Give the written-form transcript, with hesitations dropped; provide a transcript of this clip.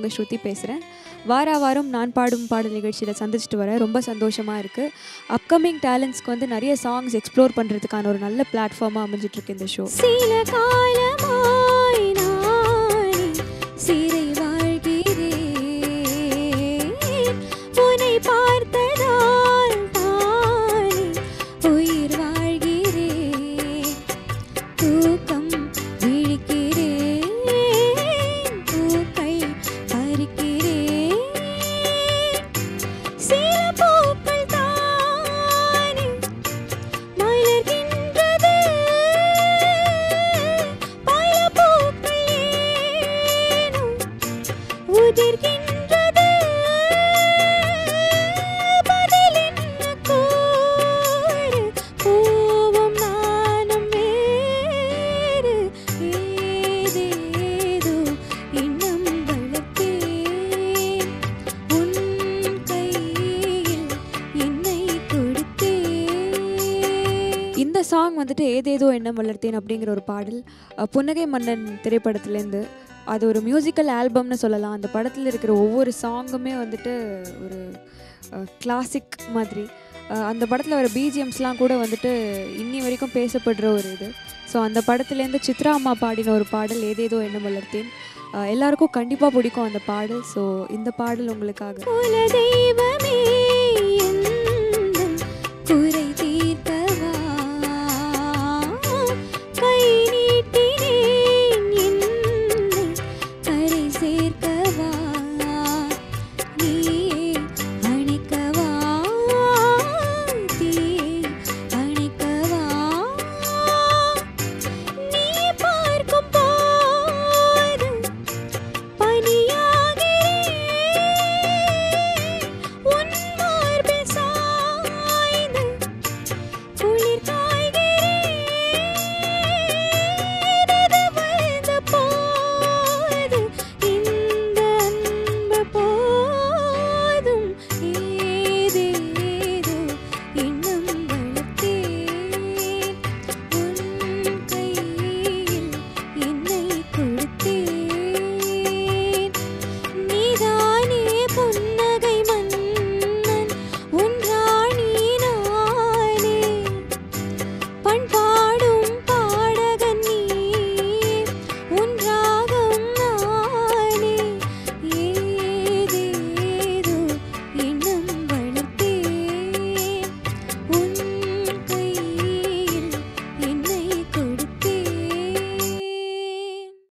உங்கள் ஸ்ருதி பேசுகிறேன். வாரம் நான் பாடும் பாடல் நிகழ்ச்சியில் சந்திச்சுட்டு வரேன். ரொம்ப சந்தோஷமாக இருக்குது. அப்கமிங் டேலண்ட்ஸ்க்கு வந்து நிறைய சாங்ஸ் எக்ஸ்ப்ளோர் பண்ணுறதுக்கான ஒரு நல்ல பிளாட்ஃபார்மாக அமைஞ்சிட்ருக்கு இந்த ஷோ. சில காலமாய் நானே சிறை வாழ்கிறேன், உன்னை பார்த்ததால் தானே உயிர் வாழ்கிறேன், தூக்கம் விழிக்கிறேன், பூக்கள் பறிக்கிறேன், சில பூக்கள் தானே மலர்கின்றது, பல பூக்கள் ஏனோ உதிர்கின்றது, பதில் என்ன கூறு, பூவும் நானும் வேறு, ஏதேதோ எண்ணம் வளர்த்தேன், உன் கையில் என்னை கொடுத்தேன். இந்த சாங் வந்துட்டு ஏதேதோ எண்ணம் வளர்த்தேன் அப்படிங்கிற ஒரு பாடல் புன்னகை மன்னன் திரைப்படத்துலேருந்து. அது ஒரு மியூசிக்கல் ஆல்பம்னு சொல்லலாம். அந்த படத்தில் இருக்கிற ஒவ்வொரு சாங்குமே வந்துட்டு ஒரு கிளாசிக் மாதிரி. அந்த படத்தில் வர பிஜிஎம்ஸ்லாம் கூட வந்துட்டு இன்னி வரைக்கும் பேசப்படுற ஒரு இது. ஸோ அந்த படத்துலேருந்து சித்ரா அம்மா பாடின ஒரு பாடல் ஏதேதோ எண்ணம் வளர்த்தேன். எல்லாருக்கும் கண்டிப்பாக பிடிக்கும் அந்த பாடல். ஸோ இந்த பாடல் உங்களுக்காக. குல தெய்வமே